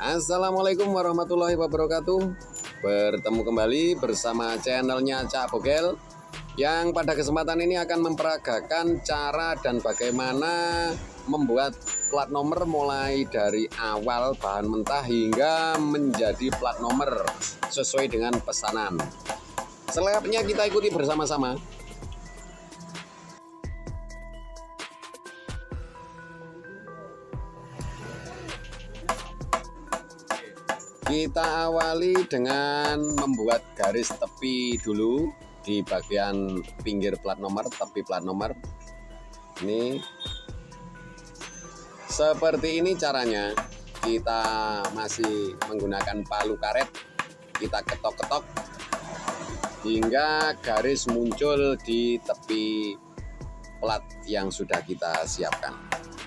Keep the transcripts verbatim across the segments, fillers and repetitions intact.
Assalamualaikum warahmatullahi wabarakatuh. Bertemu kembali bersama channelnya Cak Bogel, yang pada kesempatan ini akan memperagakan cara dan bagaimana membuat plat nomor mulai dari awal bahan mentah hingga menjadi plat nomor sesuai dengan pesanan. Selebihnya kita ikuti bersama-sama. Kita awali dengan membuat garis tepi dulu di bagian pinggir plat nomor, tepi plat nomor. Ini seperti ini caranya. Kita masih menggunakan palu karet, kita ketok-ketok hingga garis muncul di tepi plat yang sudah kita siapkan.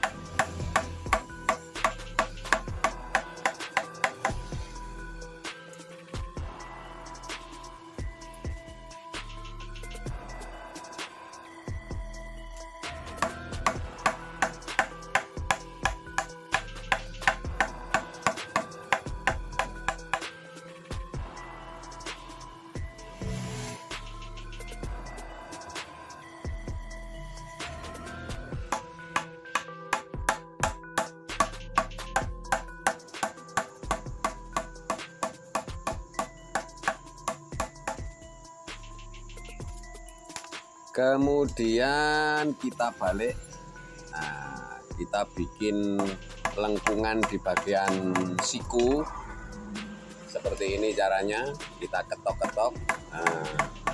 Kemudian kita balik, nah, kita bikin lengkungan di bagian siku. Seperti ini caranya, kita ketok-ketok. Nah,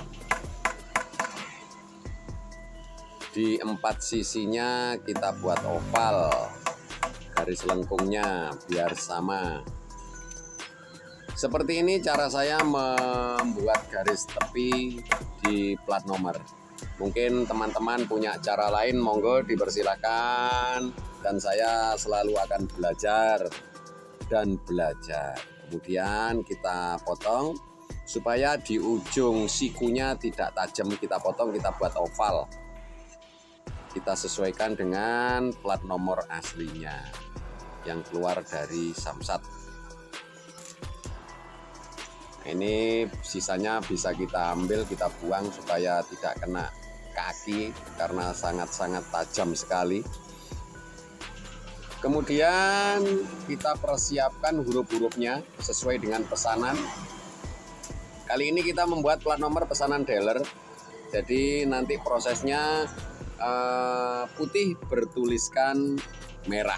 di empat sisinya kita buat oval, garis lengkungnya biar sama. Seperti ini cara saya membuat garis tepi di plat nomor. Mungkin teman-teman punya cara lain, monggo dipersilakan, dan saya selalu akan belajar dan belajar. Kemudian kita potong supaya di ujung sikunya tidak tajam, kita potong, kita buat oval. Kita sesuaikan dengan plat nomor aslinya yang keluar dari samsat. Ini sisanya bisa kita ambil, kita buang supaya tidak kena kaki karena sangat-sangat tajam sekali. Kemudian kita persiapkan huruf-hurufnya sesuai dengan pesanan. Kali ini kita membuat plat nomor pesanan dealer. Jadi nanti prosesnya eh, putih bertuliskan merah.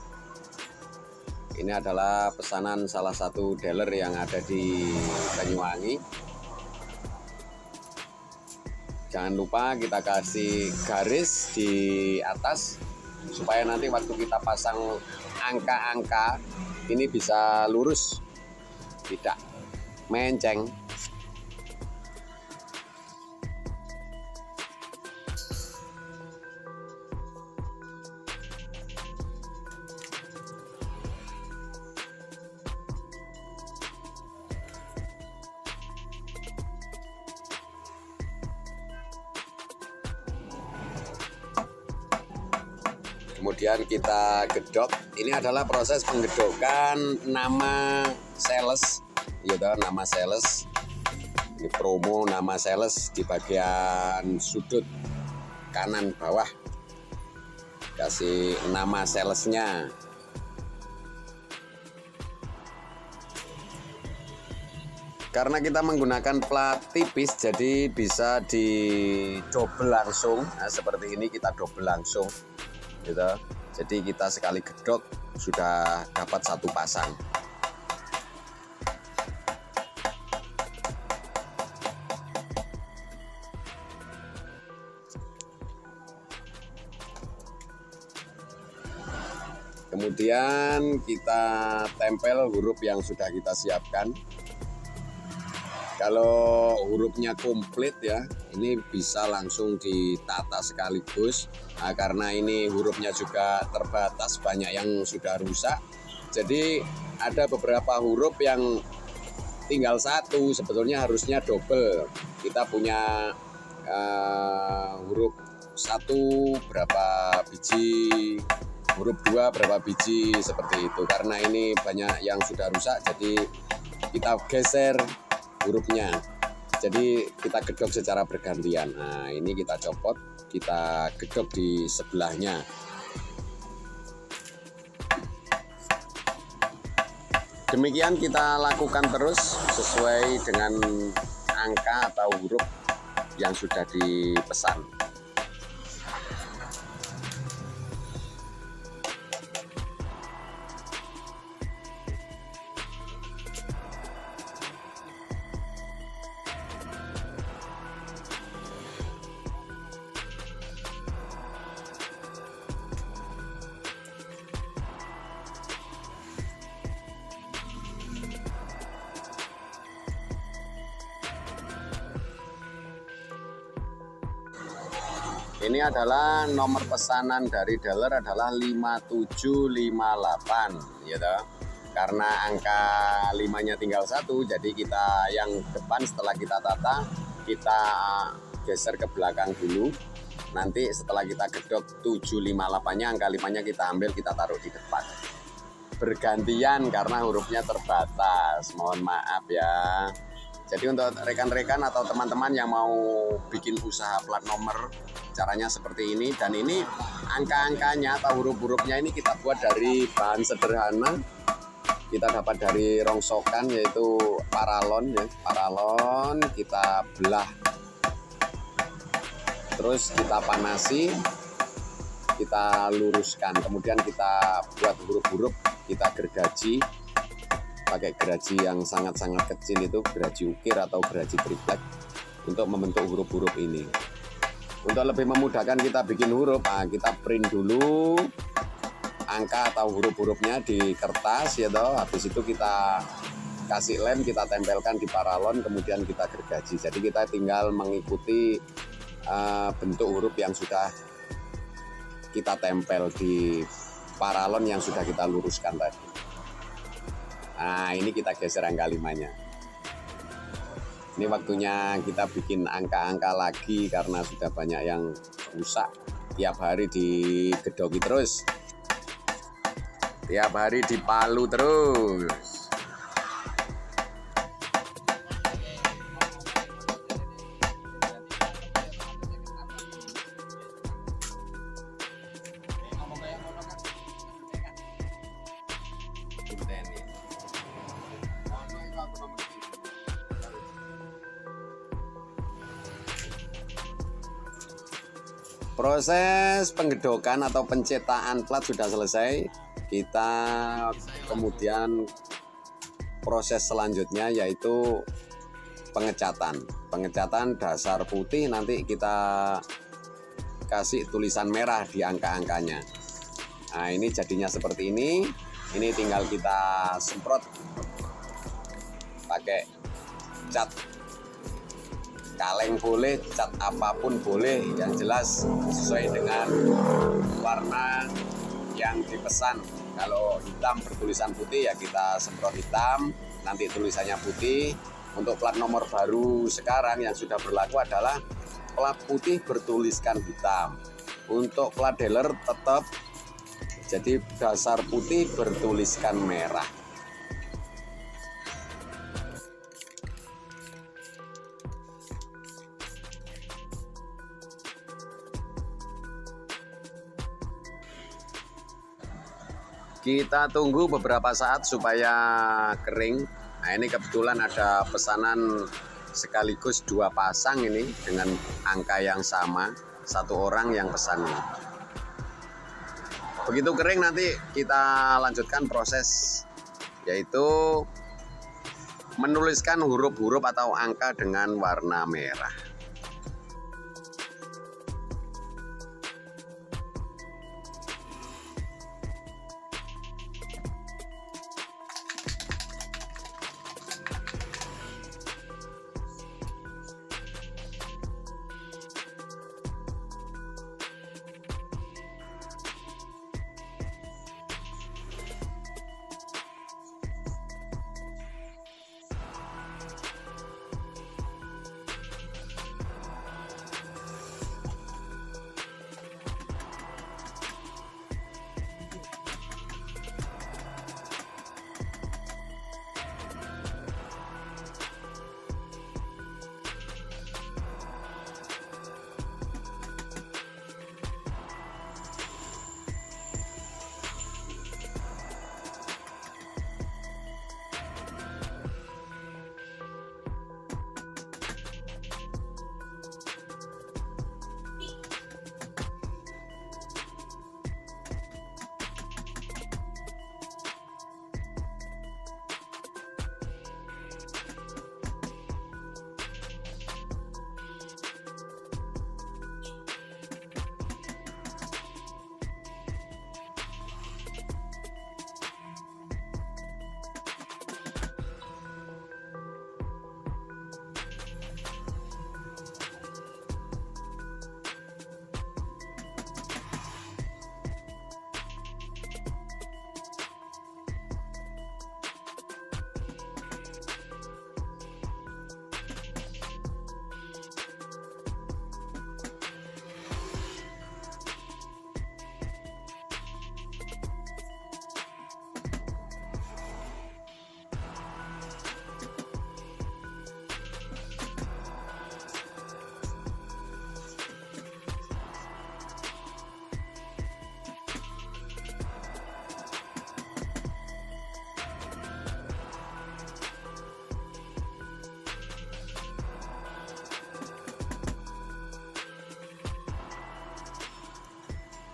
Ini adalah pesanan salah satu dealer yang ada di Banyuwangi. Jangan lupa kita kasih garis di atas supaya nanti waktu kita pasang angka-angka ini bisa lurus, tidak menceng. Kemudian kita gedok. Ini adalah proses penggedokan nama sales, gitu, nama sales. Ini promo nama sales di bagian sudut kanan bawah. Kasih nama salesnya. Karena kita menggunakan plat tipis, jadi bisa di double langsung. Nah, seperti ini kita double langsung. Gitu. Jadi kita sekali gedok sudah dapat satu pasang. Kemudian kita tempel huruf yang sudah kita siapkan. Kalau hurufnya komplit ya, ini bisa langsung ditata sekaligus. Nah, karena ini hurufnya juga terbatas, banyak yang sudah rusak. Jadi ada beberapa huruf yang tinggal satu, sebetulnya harusnya double. Kita punya uh, huruf satu berapa biji, huruf dua berapa biji, seperti itu. Karena ini banyak yang sudah rusak, jadi kita geser hurufnya. Jadi kita gedok secara bergantian. Nah, ini kita copot, kita gedok di sebelahnya. Demikian kita lakukan terus sesuai dengan angka atau huruf yang sudah dipesan. Ini adalah nomor pesanan dari dealer adalah lima tujuh lima delapan, ya toh. Karena angka limanya tinggal satu, jadi kita yang depan setelah kita tata, kita geser ke belakang dulu. Nanti setelah kita gedok tujuh lima delapan-nya, angka limanya kita ambil, kita taruh di depan. Bergantian karena hurufnya terbatas, mohon maaf ya. Jadi untuk rekan-rekan atau teman-teman yang mau bikin usaha plat nomor, caranya seperti ini. Dan ini angka-angkanya atau huruf-hurufnya ini kita buat dari bahan sederhana. Kita dapat dari rongsokan, yaitu paralon ya. Paralon kita belah, terus kita panasi, kita luruskan. Kemudian kita buat huruf-huruf, kita gergaji pakai geraji yang sangat-sangat kecil, itu geraji ukir atau geraji triplek untuk membentuk huruf-huruf ini. Untuk lebih memudahkan kita bikin huruf, nah kita print dulu angka atau huruf-hurufnya di kertas ya toh. Habis itu kita kasih lem, kita tempelkan di paralon, kemudian kita gergaji. Jadi kita tinggal mengikuti uh, bentuk huruf yang sudah kita tempel di paralon yang sudah kita luruskan tadi. Nah, ini kita geser angka limanya. Ini waktunya kita bikin angka-angka lagi karena sudah banyak yang rusak. Tiap hari digedoki terus. Tiap hari dipalu terus. Proses penggedokan atau pencetakan plat sudah selesai. Kita kemudian proses selanjutnya yaitu pengecatan. Pengecatan dasar putih, nanti kita kasih tulisan merah di angka-angkanya. Nah, ini jadinya seperti ini. Ini tinggal kita semprot pakai cat kaleng boleh, cat apapun boleh, yang jelas sesuai dengan warna yang dipesan. Kalau hitam bertulisan putih ya kita semprot hitam, nanti tulisannya putih. Untuk plat nomor baru sekarang yang sudah berlaku adalah plat putih bertuliskan hitam. Untuk plat dealer tetap jadi dasar putih bertuliskan merah. Kita tunggu beberapa saat supaya kering. Nah, ini kebetulan ada pesanan sekaligus dua pasang ini dengan angka yang sama, satu orang yang pesannya. Begitu kering nanti kita lanjutkan proses, yaitu menuliskan huruf-huruf atau angka dengan warna merah.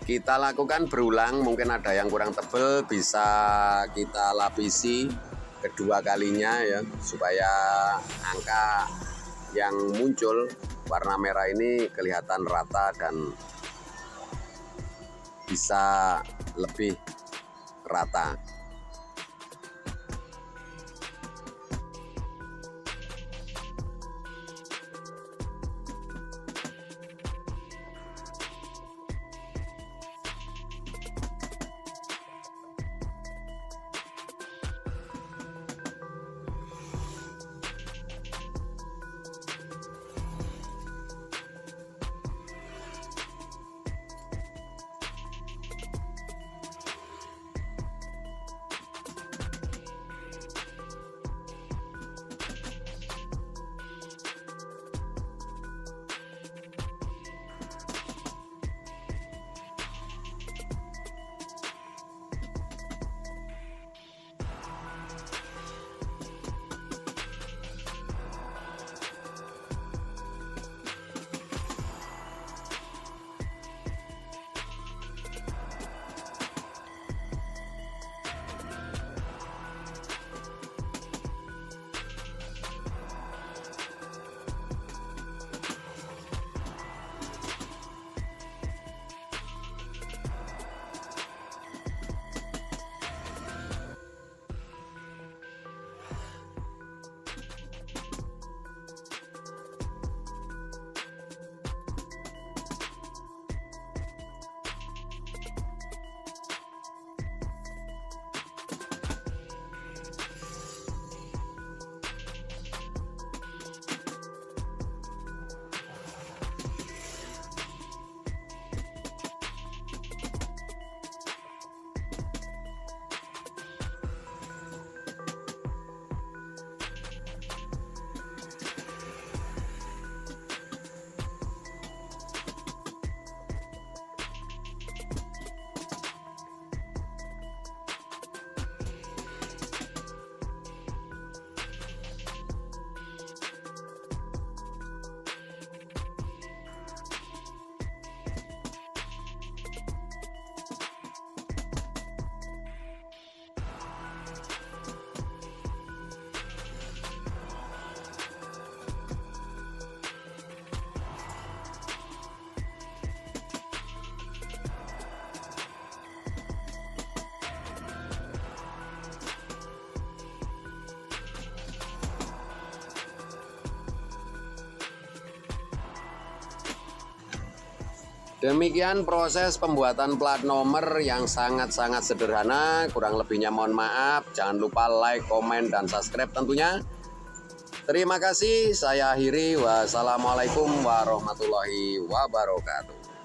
Kita lakukan berulang, mungkin ada yang kurang tebal bisa kita lapisi kedua kalinya ya, supaya angka yang muncul warna merah ini kelihatan rata dan bisa lebih rata. Demikian proses pembuatan plat nomor yang sangat-sangat sederhana. Kurang lebihnya mohon maaf. Jangan lupa like, komen, dan subscribe tentunya. Terima kasih. Saya akhiri. Wassalamualaikum warahmatullahi wabarakatuh.